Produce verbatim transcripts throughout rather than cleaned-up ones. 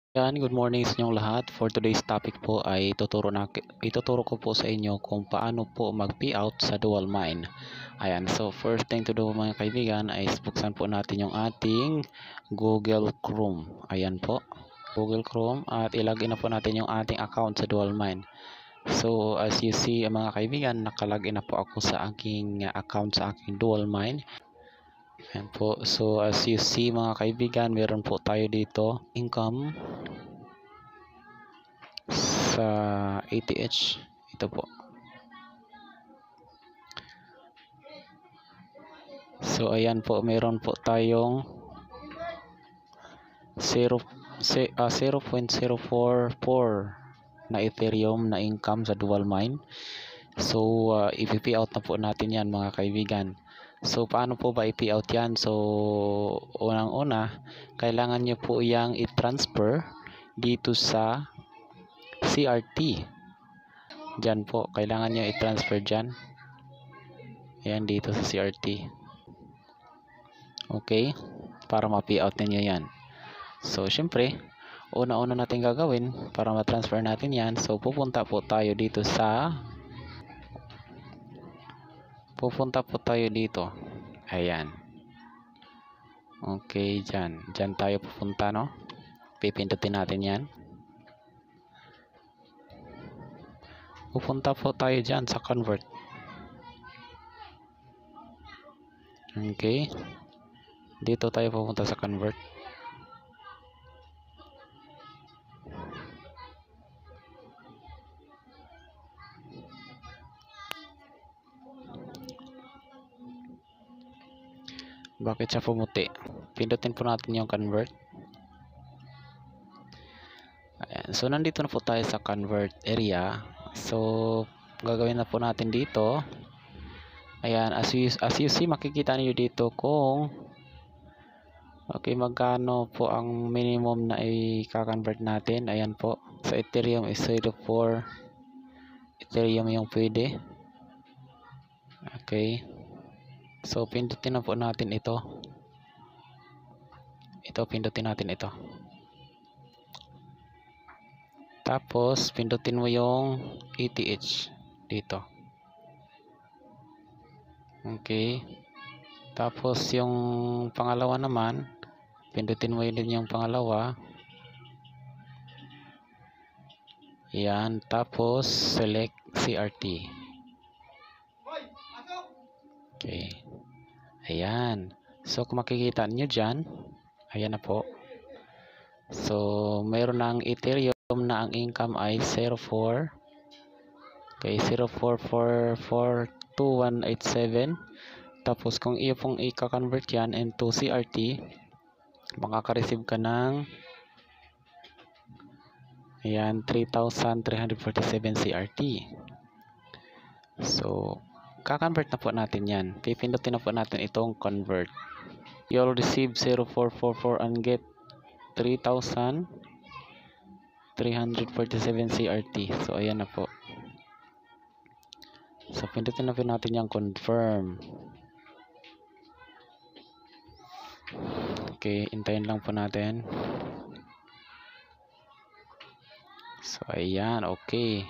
Yan, good morning sa inyong lahat. For today's topic po ay ituturo, na, ituturo ko po sa inyo kung paano po mag-payout sa dual mine. Ayan, so first thing to do mga kaibigan ay buksan po natin yung ating Google Chrome. Ayan po, Google Chrome, at ilagin na po natin yung ating account sa dual mine. So as you see mga kaibigan, nakalagin na po ako sa aking account sa aking dual mine. Ayan po. So as you see mga kaibigan, meron po tayo dito income sa A T H. Ito po. So ayan po, meron po tayong zero point zero four four na Ethereum na income sa dual mine. So uh, i-pay out na po natin yan mga kaibigan. So paano po ba i-pay out yan? So unang-una, kailangan nyo po yang i-transfer dito sa C R T. Diyan po, kailangan nyo i-transfer dyan. Ayan, dito sa C R T. Okay, para ma-pay out ninyo yan. So syempre, una-una natin gagawin para ma-transfer natin yan. So pupunta po tayo dito sa pupunta po tayo dito. Ayan. Okay, dyan. Dyan tayo pupunta, no? Pipindutin natin yan. Pupunta po tayo dyan sa convert. Okay. Dito tayo pupunta sa convert. Bakit siya pumuti? Pindutin po natin yung convert. Ayan. So nandito na po tayo sa convert area. So gagawin na po natin dito. Ayan, as you, as you see, makikita niyo dito kung okay, magkano po ang minimum na i-convert natin. Ayan po, sa Ethereum is zero point four Ethereum yung pwede. Okay, so pindutin na po natin ito. Ito, pindutin natin ito. Tapos pindutin mo yung A T H dito. Okay, tapos yung pangalawa naman, pindutin mo din yung pangalawa. Yan, tapos select C R T. Okay, ayan. So kung makikita nyo dyan, ayan na po. So meron ng Ethereum na ang income ay zero point four. Okay, zero point four four four two one eight seven. Tapos kung iyo pong i-convert yan into C R T, makaka-receive ka ng ayan, three thousand three hundred forty-seven C R T. So kakonvert na po natin yan. Pipindutin na po natin itong convert. You'll receive zero point four four four and get three thousand three hundred forty-seven C R T. So ayan na po. So pindutin na po natin yung confirm. Okay, hintayin lang po natin. So ayan, okay.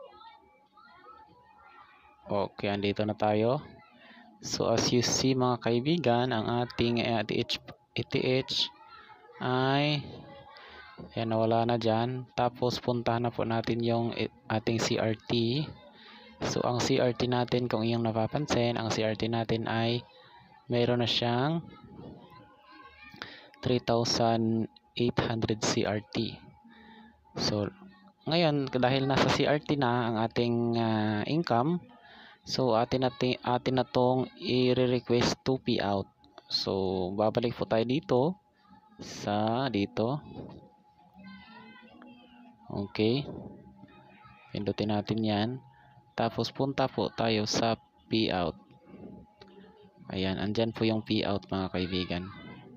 Okay, andito na tayo. So as you see mga kaibigan, ang ating A T H, A T H ay ayan, nawala na dyan. Tapos puntahan na po natin yung ating C R T. So ang C R T natin, kung iyong napapansin, ang C R T natin ay mayroon na siyang three thousand eight hundred C R T. So ngayon, dahil nasa C R T na ang ating uh, income, so atin natin atin na tong i-request to pay out. So babalik po tayo dito sa dito. Okay, pindutin natin yan. Tapos punta po tayo sa pay out. Ayan, andyan po yung pay out mga kaibigan.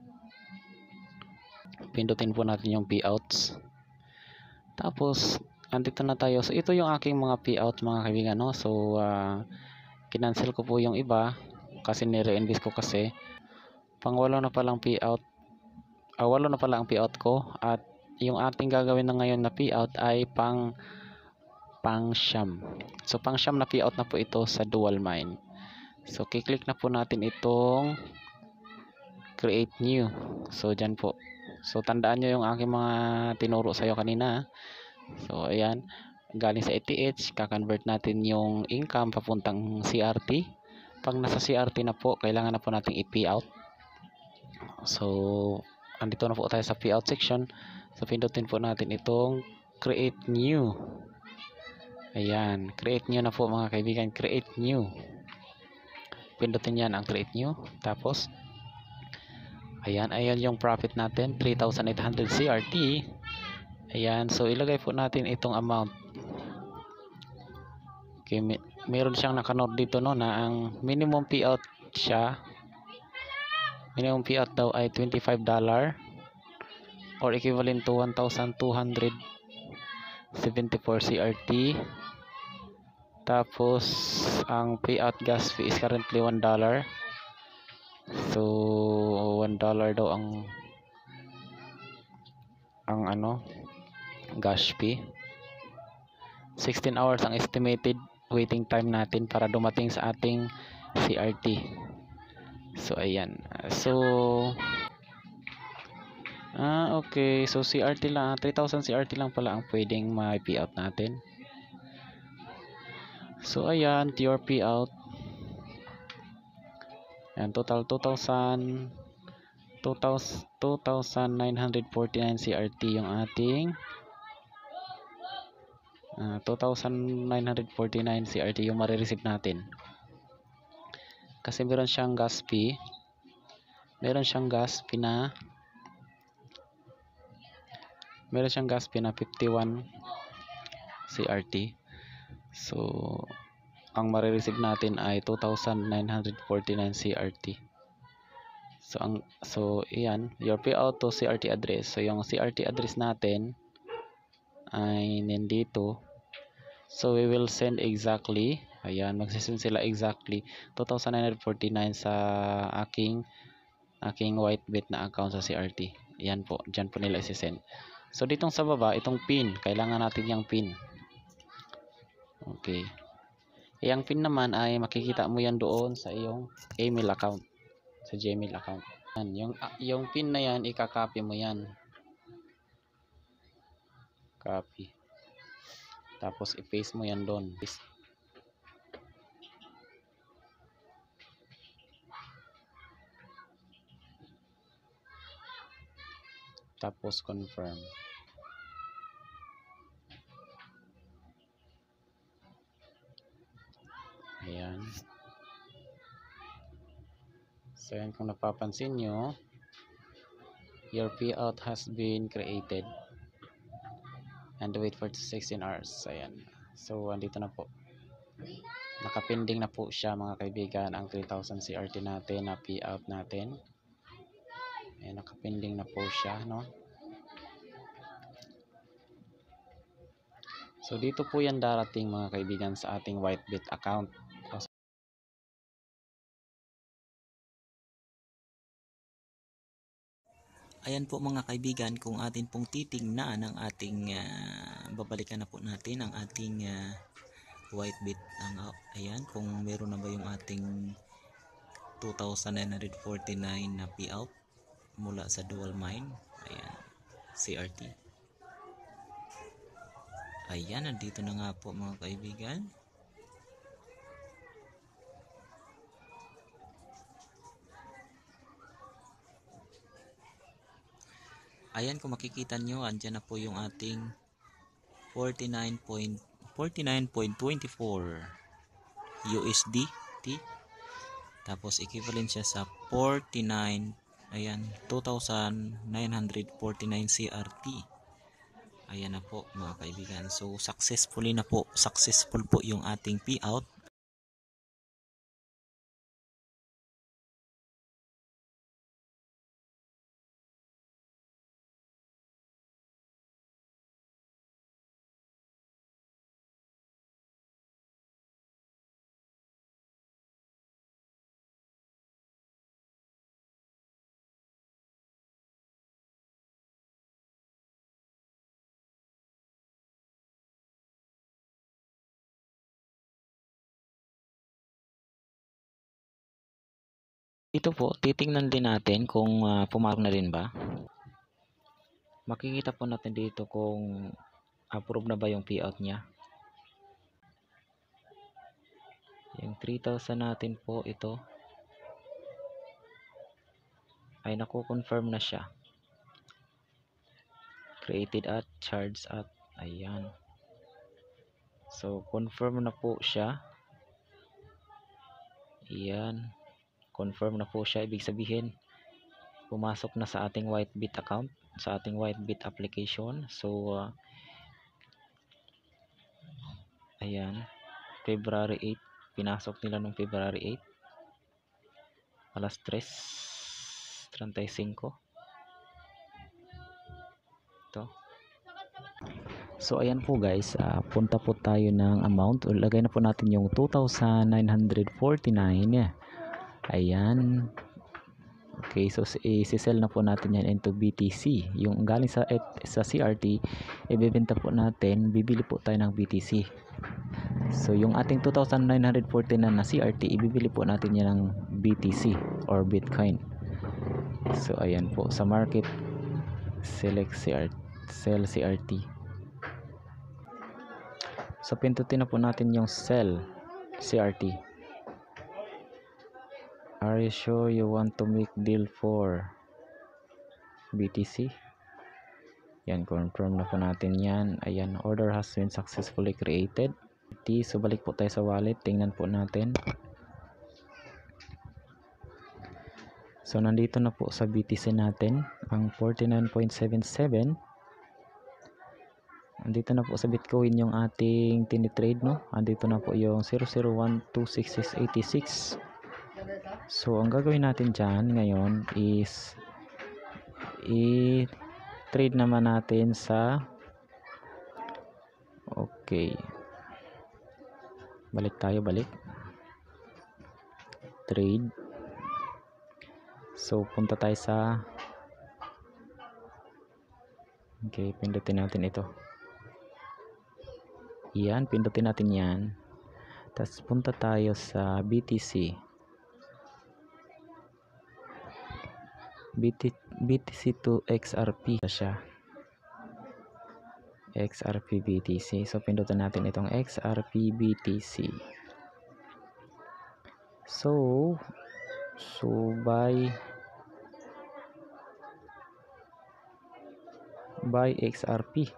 Pindutin po natin yung pay outs. Tapos andito na tayo. So ito yung aking mga payout mga kaibigan, no? So uh, kinancel ko po yung iba kasi nire-invest ko kasi pang walo na palang payout. Ah, walo na pala ang payout ko at yung ating gagawin na ngayon na payout ay pang pang siyam. So pang siyam na payout na po ito sa dual mine. So kiklik na po natin itong create new. So dyan po. So tandaan nyo yung aking mga tinuro sa'yo kanina. So ayan, galing sa A T H, kakonvert natin yung income papuntang C R T. Pag nasa C R T na po, kailangan na po nating i-payout. So andito na po tayo sa payout section. So pindutin po natin itong create new. Ayan, create new na po mga kaibigan, create new. Pindutin yan ang create new. Tapos ayan, ayan yung profit natin, three thousand eight hundred C R T. Ayan, so ilagay po natin itong amount. Okay, may, meron siyang nakanote dito no na ang minimum payout siya, minimum payout daw ay twenty-five dollars or equivalent to one thousand two hundred seventy-four C R T. Tapos ang payout gas fee is currently one dollar. So one dollar daw ang ang ano gas fee. sixteen hours ang estimated waiting time natin para dumating sa ating C R T. So ayan. So ah okay, so C R T lang, three thousand C R T lang pala ang pwedeng ma-payout natin. So ayan, your payout. Ayan, total two thousand two thousand nine hundred forty-nine C R T yung ating uh, two thousand nine hundred forty-nine C R T yung marireceive natin. Kasi meron siyang gas fee. Meron siyang gas fee na meron siyang gas fee na fifty-one C R T. So ang marireceive natin ay two thousand nine hundred forty-nine C R T. So ang so iyan, your payout to C R T address. So yung C R T address natin ay nandito. So we will send exactly, ayan, magsisend sila exactly two thousand nine hundred forty-nine sa aking aking Whitebit na account sa C R T. Ayan po, dyan po nila isi-send. So ditong sa baba, itong pin, kailangan natin yung pin. Okay. Yung pin naman ay makikita mo yan doon sa iyong email account, sa Gmail account. Yan, yung yung pin na yan, ika-copy mo yan. Copy. Tapos i-paste mo yan doon. Tapos confirm. Ayan. So yan, kung napapansin nyo, your payout has been created. And wait for sixteen hours. Ayan. So andito na po. Nakapending na po siya mga kaibigan, ang three thousand C R T natin na payout natin. Ayan, nakapending na po siya, no? So dito po yan darating mga kaibigan sa ating Whitebit account. Ayan po mga kaibigan, kung atin pong titingnan ang ating uh, babalikan na po natin ang ating uh, Whitebit. Ang, uh, ayan, kung meron na ba yung ating two thousand nine hundred forty-nine na payout mula sa dual mine. Ayan, C R T. Ayan, nandito na nga po mga kaibigan. Ayan, kung makikita nyo, andyan na po yung ating forty-nine point two four U S D T. Tapos equivalent siya sa forty-nine, ayan, two thousand nine hundred forty-nine C R T. Ayan na po mga kaibigan. So successfully na po, successful po yung ating payout. Dito po, titingnan din natin kung uh, pumarok na rin ba. Makikita po natin dito kung approve na ba yung payout niya. Yung three thousand natin po, ito ay naku-confirm na siya. Created at, charged at, ayan. So, confirm na po siya. Ayan. Confirm na po siya. Ibig sabihin, pumasok na sa ating Whitebit account, sa ating Whitebit application. So, uh, ayan. February eighth. Pinasok nila nung February eighth. Alas tres thirty-five. Ito. So, ayan po guys. Uh, punta po tayo ng amount. Lagay na po natin yung two thousand nine hundred forty-nine. Ayan. Okay, so i-sell na po natin yan into B T C. Yung galing sa sa C R T, ibebenta po natin, bibili po tayo ng B T C. So yung ating two thousand nine hundred forty-nine na C R T, ibibili po natin yan ng B T C or Bitcoin. So ayan po, sa market, select C R T, sell C R T. So pindutin na po natin yung sell C R T. Are you sure you want to make deal for B T C? Yan, confirm na po natin yan. Ayan, order has been successfully created. So balik po tayo sa wallet, tingnan po natin. So nandito na po sa B T C natin ang forty-nine point seven seven. Andito na po sa Bitcoin yung ating tinitrade, no? Andito na po yung zero zero one two six six eight six. So ang gagawin natin dyan ngayon is i-trade naman natin sa, okay, balik tayo, balik trade. So punta tayo sa, okay, pindutin natin ito. Yan, pindutin natin yan. Tapos punta tayo sa B T C. B T C to X R P siya. X R P B T C. So pindutin natin itong X R P B T C. So so buy buy X R P.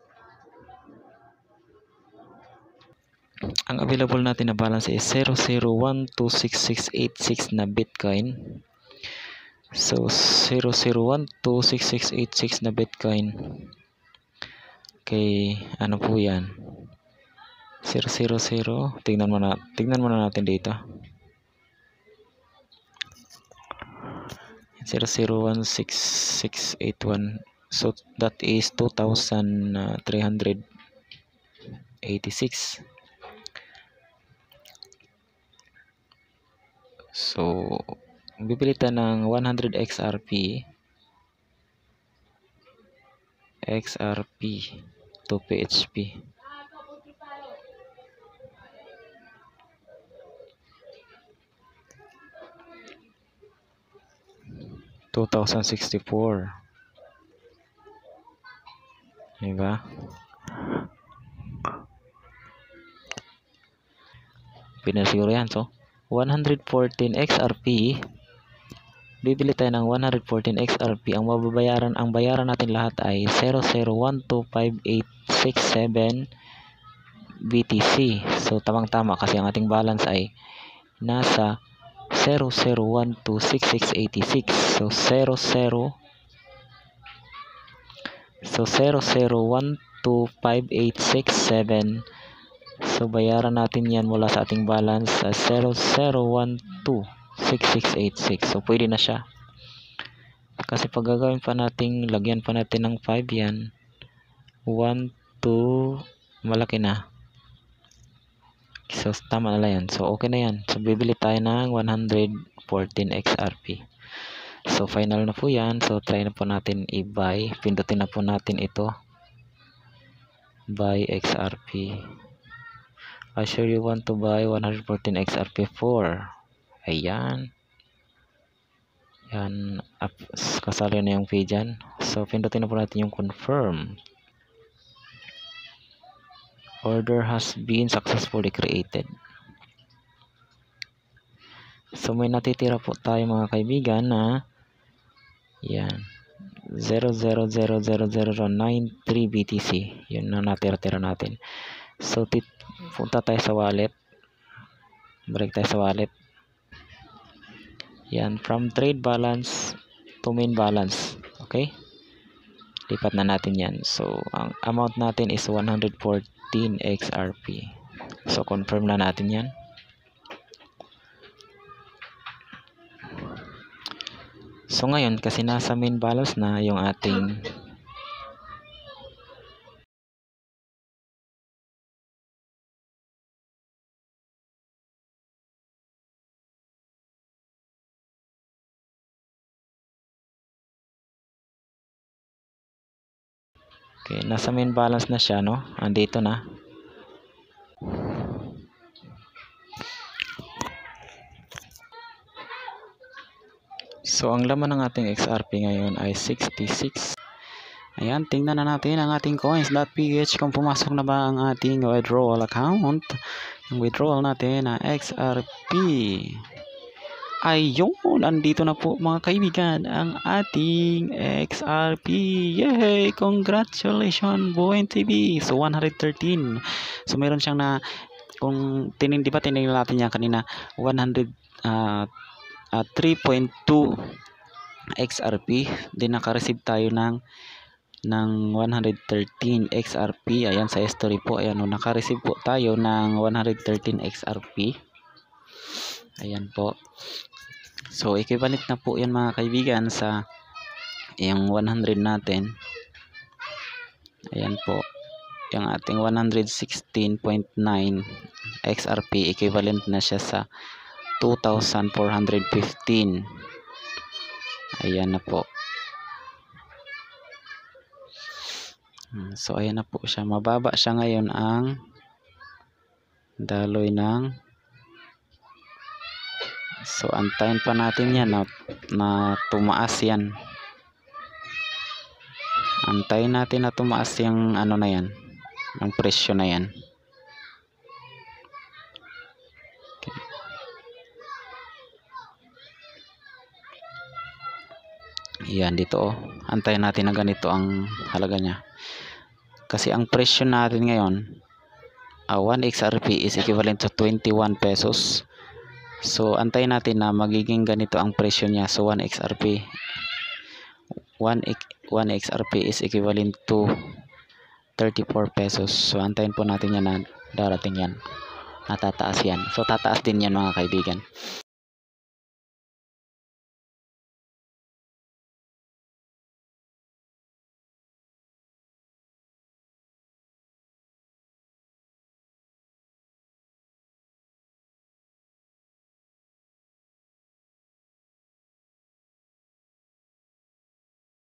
Ang available natin na balance is zero zero one two six six eight six na Bitcoin. So zero zero one two six six eight six na Bitcoin. Okay, ano po 'yan? zero zero zero. Tingnan mo na, tingnan mo na natin dito. zero zero one six six eight one. So that is two thousand three hundred eighty-six. So bibili tayo ng one hundred X R P X R P to P H P. two thousand sixty-four. Diba? Pinasiguro yan. So one hundred fourteen X R P, bibili tayo ng one hundred fourteen X R P. Ang mababayaran, ang bayaran natin lahat ay zero zero one two five eight six seven B T C. So tamang-tama kasi ang ating balance ay nasa zero zero one two six six eight six. So zero zero So zero zero one two five eight six seven. So bayaran natin yan mula sa ating balance sa zero zero one two six six eight six. So pwede na siya. Kasi pag gagawin pa natin, lagyan pa natin ng five yan. one, two, malaki na. So tama na lang yan. So okay na yan. So bibili tayo ng one hundred fourteen X R P. So final na po yan. So try na po natin i-buy. Pindutin na po natin ito. Buy X R P. I sure you want to buy one hundred fourteen X R P for. Ayan. Yan, up, kasali na yung fee dyan. So, pindutin na po natin yung confirm. Order has been successfully created. So, may natitira po tayo mga kaibigan na yan, zero zero zero zero zero nine three B T C. Yun na natira-tira natin. So, tit punta tayo sa wallet. Balik tayo sa wallet. Yan, from trade balance to main balance. Okay? Lipat na natin yan. So, ang amount natin is one hundred fourteen X R P. So, confirm na natin yan. So, ngayon, kasi nasa main balance na yung ating okay, nasa main balance na siya, no? Andito na. So, ang laman ng ating X R P ngayon ay sixty-six. Ayan, tingnan na natin ang ating coins.ph kung pumasok na ba ang ating withdrawal account. Yung withdrawal natin na X R P. Ayun, andito na po mga kaibigan ang ating X R P. Yay! Congratulations, Buoyant T V. So, one hundred thirteen. So, meron siyang na, kung tining, di ba tinignan natin yan kanina, one hundred, uh, uh, three point two X R P. Then, naka-receive tayo ng ng one hundred thirteen X R P. Ayan sa history po. Ayan, no, naka-receive po tayo ng one hundred thirteen X R P. Ayan po. So, equivalent na po yan mga kaibigan sa yung one hundred natin. Ayan po. Yung ating one hundred sixteen point nine X R P, equivalent na siya sa two thousand four hundred fifteen. Ayan na po. So, ayan na po siya. Mababa siya ngayon ang daloy ng. So, antayin pa natin yan na, na tumaas yan. Antayin natin na tumaas yung ano na yan. Ang presyo na yan. Okay. Yan, dito oh. Antayin natin na ganito ang halaga niya. Kasi ang presyo natin ngayon, uh, one X R P is equivalent to twenty-one pesos. So, antayin natin na magiging ganito ang presyo niya. So, one X R P one X R P is equivalent to thirty-four pesos. So, antayin po natin yan na darating yan. Natataas yan. So, tataas din yan mga kaibigan.